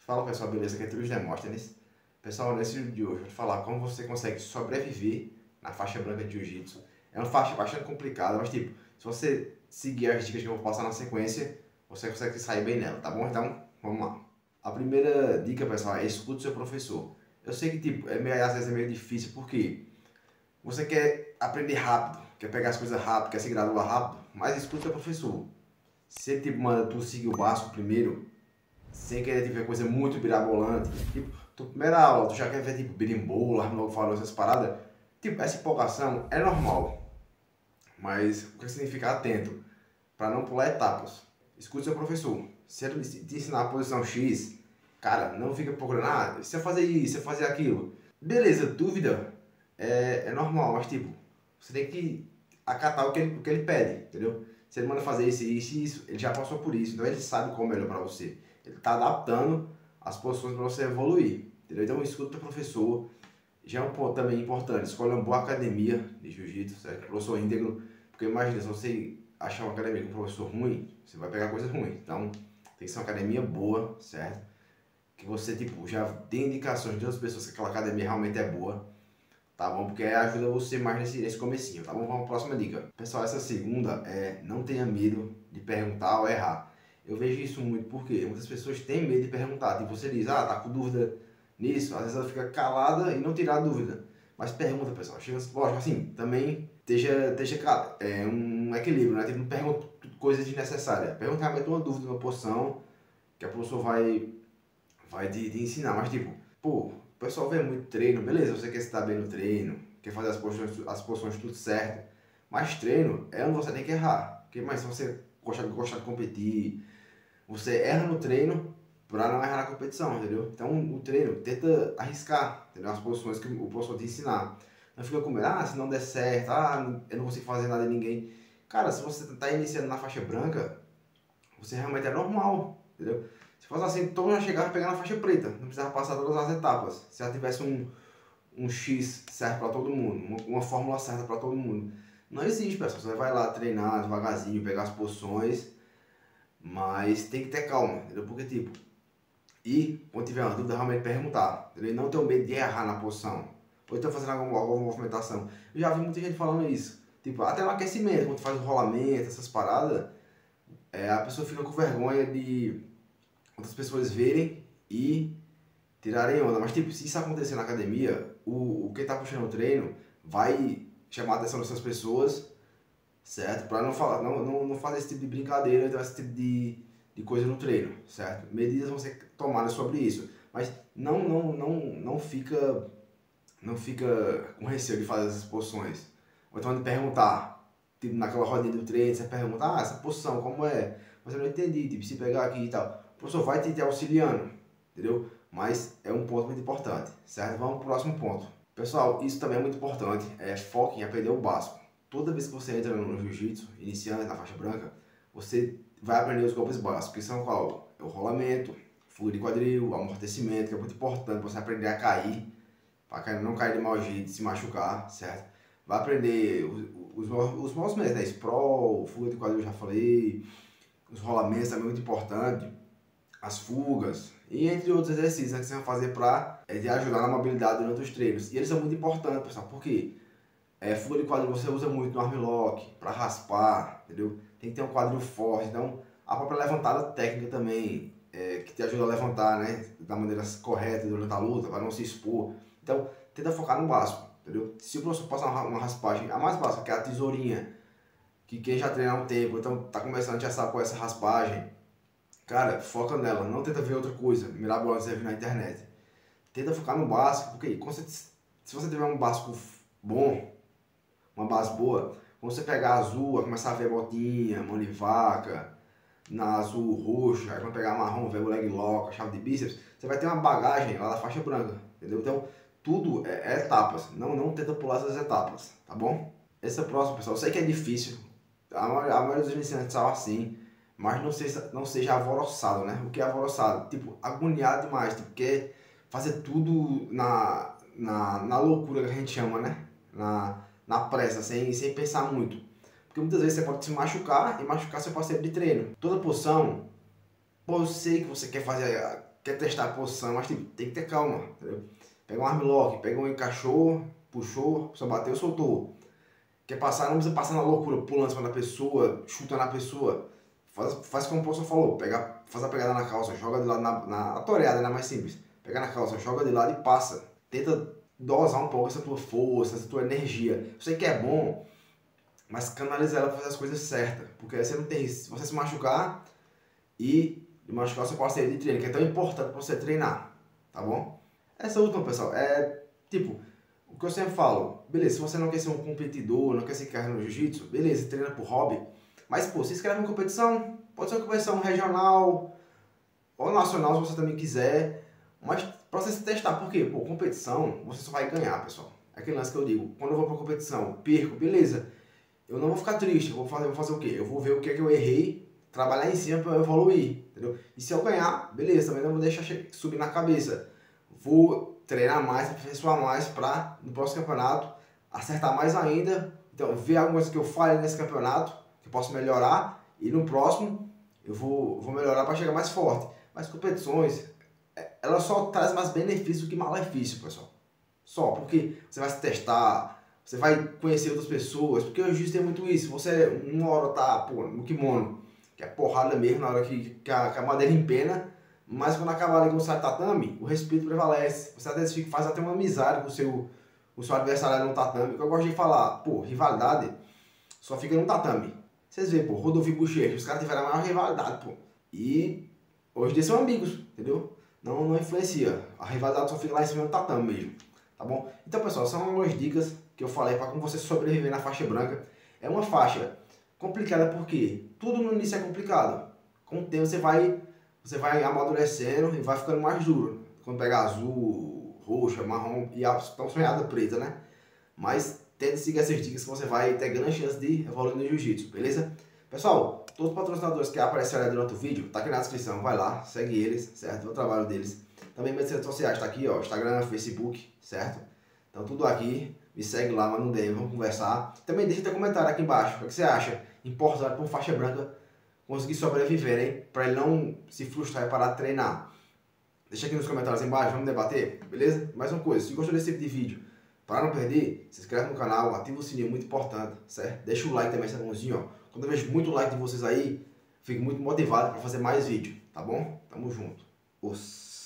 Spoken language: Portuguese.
Fala pessoal, beleza? Aqui é Túlio Demóstenes. Pessoal, nesse vídeo de hoje eu vou falar como você consegue sobreviver na faixa branca de Jiu-Jitsu. É uma faixa bastante complicada, mas tipo, se você seguir as dicas que eu vou passar na sequência, você consegue sair bem nela, tá bom? Então, vamos lá. A primeira dica, pessoal, é escute seu professor. Eu sei que tipo, às vezes é meio difícil porque você quer aprender rápido, quer pegar as coisas rápido, quer se graduar rápido, mas escute seu professor. Se ele tipo, manda tu seguir o básico primeiro, sem querer tipo, ver coisa muito birabolante, tipo, tua primeira aula, tu já quer ver tipo berimbolo, logo falou essas paradas, tipo, essa empolgação é normal, mas o que significa atento, para não pular etapas. Escute seu professor, se ele te ensinar a posição X, cara, não fica procurando, se eu fazer isso, se eu fazer aquilo, beleza, dúvida é normal, mas tipo, você tem que acatar o que ele pede, entendeu? Se ele manda fazer isso, isso e isso, ele já passou por isso, então ele sabe qual é melhor para você. Ele está adaptando as posições para você evoluir, entendeu? Então escuta o professor, já é um ponto também importante, escolha uma boa academia de jiu-jitsu, certo? Professor íntegro, porque imagina, se você achar uma academia com um professor ruim, você vai pegar coisas ruins, então tem que ser uma academia boa, certo? Que você, tipo, já tem indicações de outras pessoas que aquela academia realmente é boa, tá bom? Porque ajuda você mais nesse comecinho, tá bom? Vamos para a próxima dica. Pessoal, essa segunda é não tenha medo de perguntar ou errar. Eu vejo isso muito porque muitas pessoas têm medo de perguntar. Tipo, você diz, tá com dúvida nisso, às vezes ela fica calada e não tira a dúvida. Mas pergunta, pessoal. Chega, lógico, assim, também esteja um equilíbrio, né? Tipo, não pergunta coisas desnecessárias. Pergunta realmente uma dúvida, uma posição que a professora vai te ensinar. Mas, tipo, pô, o pessoal vê muito treino, beleza, você quer estar bem no treino, quer fazer as posições tudo certo. Mas treino é onde você tem que errar. Porque, mas se você gostar de competir, você erra no treino para não errar na competição, entendeu? Então o treino tenta arriscar, entendeu? As posições que o professor te ensinar. Não fica com medo, se não der certo, eu não consigo fazer nada em ninguém. Cara, se você está iniciando na faixa branca, você realmente é normal, entendeu? Se fosse assim, todo mundo já chegava a pegar na faixa preta, não precisava passar todas as etapas. Se já tivesse um X certo para todo mundo, uma fórmula certa para todo mundo. Não existe, pessoal. Você vai lá treinar devagarzinho, pegar as posições, mas tem que ter calma, entendeu? Porque, tipo, quando tiver uma dúvida, realmente perguntar, entendeu? E não ter medo de errar na posição, ou então fazendo alguma movimentação. Eu já vi muita gente falando isso, tipo, até no aquecimento, quando faz o rolamento, essas paradas, a pessoa fica com vergonha de outras pessoas verem e tirarem onda. Mas, tipo, se isso acontecer na academia, quem tá puxando o treino vai chamar a atenção dessas pessoas, certo? Para não fazer esse tipo de brincadeira, então esse tipo de coisa no treino, certo? Medidas vão ser tomadas sobre isso, mas não fica com receio de fazer essas posições. Ou então de perguntar, tipo naquela rodinha do treino, você pergunta, essa posição como é? Mas eu não entendi, tipo, se pegar aqui e tal. O professor vai te auxiliando, entendeu? Mas é um ponto muito importante, certo? Vamos pro próximo ponto. Pessoal, isso também é muito importante, foque em aprender o básico. Toda vez que você entra no jiu-jitsu, iniciando na faixa branca, você vai aprender os golpes básicos, que são qual? É o rolamento, fuga de quadril, amortecimento, que é muito importante você aprender a cair, para não cair de mau jeito, se machucar, certo? Vai aprender os movimentos mesmo, né? Sprawl, fuga de quadril, eu já falei, os rolamentos também é muito importante, as fugas, e entre outros exercícios, né, que você vai fazer para te ajudar na mobilidade durante os treinos. E eles são muito importantes, pessoal, porque fuga de quadril você usa muito no armlock, para raspar, entendeu? Tem que ter um quadril forte, então a própria levantada técnica também, que te ajuda a levantar, né, da maneira correta durante a luta, para não se expor. Então, tenta focar no básico, entendeu? Se o professor passar uma raspagem, a mais básica, que é a tesourinha, que quem já treina há um tempo, então tá começando já sabe qual é essa raspagem, cara, foca nela, não tenta ver outra coisa, mirabolante você viu na internet. Tenta focar no básico, porque se você tiver um básico bom, uma base boa, quando você pegar a azul, vai começar a ver botinha, mão de vaca, na azul roxa, aí quando pegar a marrom, ver o leg lock, a chave de bíceps, você vai ter uma bagagem lá da faixa branca, entendeu? Então, tudo é etapas, não tenta pular essas etapas, tá bom? Esse é o próximo, pessoal. Eu sei que é difícil, a maioria dos iniciantes são assim, mas não seja alvoroçado, né? O que é alvoroçado? Tipo, agoniado demais, tipo, quer fazer tudo na loucura que a gente chama, né? Na pressa, sem pensar muito. Porque muitas vezes você pode se machucar e machucar seu parceiro de treino. Toda posição, pô, eu sei que você quer quer testar a posição, mas tipo, tem que ter calma, entendeu? Pega um armlock, pega um encaixou, puxou, só bateu, soltou. Quer passar, não precisa passar na loucura, pulando em cima da pessoa, chutando a pessoa. Faz como o professor falou, faz a pegada na calça, joga de lado a toreada, né, mais simples. Pega na calça, joga de lado e passa. Tenta dosar um pouco essa tua força, essa tua energia. Eu sei que é bom, mas canaliza ela para fazer as coisas certas. Porque aí você não tem risco. Se você se machucar e machucar o seu parceiro de treino, que é tão importante para você treinar, tá bom? Essa última, pessoal, é tipo, o que eu sempre falo, beleza, se você não quer ser um competidor, não quer ser carreira no jiu-jitsu, beleza, treina por hobby, mas pô, se inscreve em competição, pode ser uma competição regional ou nacional se você também quiser, mas pra você se testar, por quê? Pô, competição, você só vai ganhar, pessoal. É aquele lance que eu digo, quando eu vou pra competição, perco, beleza, eu não vou ficar triste, eu vou fazer o quê? Eu vou ver o que é que eu errei, trabalhar em cima para eu evoluir, entendeu? E se eu ganhar, beleza, também não vou deixar subir na cabeça. Vou treinar mais, aperfeiçoar mais para no próximo campeonato acertar mais ainda. Então, ver alguma coisa que eu falhe nesse campeonato, que eu posso melhorar, e no próximo eu vou melhorar para chegar mais forte. Mas competições, ela só traz mais benefício do que malefício, pessoal. Só, porque você vai se testar, você vai conhecer outras pessoas, porque o jiu-jitsu tem muito isso. Você uma hora tá pô, no kimono, que é porrada mesmo, na hora que a madeira empena, mas quando acabar ali com o sai tatame, o respeito prevalece. Você às vezes faz até uma amizade com o seu adversário no tatame. O que eu gosto de falar, pô, rivalidade só fica no tatame. Vocês veem, pô, Rodolfo e Buchecha, os caras tiveram a maior rivalidade, pô. E hoje em dia são amigos, entendeu? Não influencia. A rivalidade só fica lá em cima do tatame mesmo, tá bom? Então, pessoal, são algumas dicas que eu falei para como você sobreviver na faixa branca. É uma faixa complicada porque tudo no início é complicado. Com o tempo você vai amadurecendo e vai ficando mais duro. Quando pegar azul, roxa, marrom e a tão sonhada preta, né? Mas tente seguir essas dicas que você vai ter grande chance de evoluir no jiu-jitsu, beleza? Pessoal, todos os patrocinadores que apareceram aí durante o vídeo, tá aqui na descrição, vai lá, segue eles, certo? Vê o trabalho deles. Também minhas redes sociais, tá aqui, ó, Instagram, Facebook, certo? Então tudo aqui, me segue lá, manda um DM, vamos conversar. Também deixa teu comentário aqui embaixo, o que você acha importante para um faixa branca conseguir sobreviver, hein? Para ele não se frustrar e parar de treinar. Deixa aqui nos comentários embaixo, vamos debater, beleza? Mais uma coisa, se gostou desse tipo de vídeo, para não perder, se inscreve no canal, ativa o sininho, muito importante, certo? Deixa o like também, essa mãozinha, ó. Quando eu vejo muito like de vocês aí, fico muito motivado para fazer mais vídeo, tá bom? Tamo junto. Os